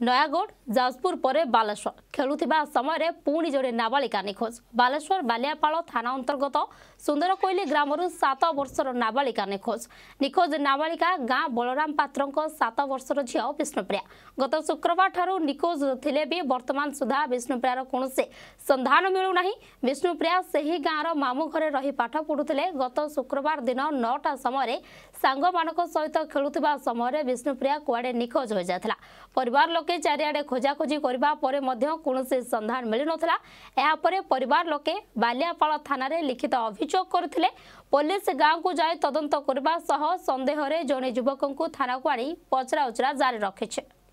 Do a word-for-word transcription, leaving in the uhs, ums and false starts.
नयागढ़ जाजपुर पर बालेश्वर खेलुथिबा समय पुणी जोड़े नाबालिका निखोज। बालेश्वर बालियापाल थाना अंतर्गत सुंदर कोइली ग्रामरू सात वर्षर नाबालिका निखोज। निखोज नाबालिका गाँ बलराम पात्र सात वर्षर झील विष्णुप्रिया गत शुक्रवार ठारू निखोज थिले भी वर्तमान सुधा विष्णुप्रियार कौनसी संधान मिलूना। विष्णुप्रिया सही गाँवर मामू घरे रही पाठ पढ़ुले। गत शुक्रवार दिन नौटा समय सांग मानक सहित खेलुथिबा समय विष्णुप्रिया कुआडे निखोज हो जाता। परिवार लोके चारिआडे खोजाखोजी करबा परे मध्य कौनसी संधान मिल नथिला। एहा परे परिवार लोके बालियापाल थाना रे लिखित अभियोग करथिले। पुलिस गाँव को जाय तदंत करबा सह संदेह रे जने युवक को थाना को आनी पचरा उचरा जारी रखिছে।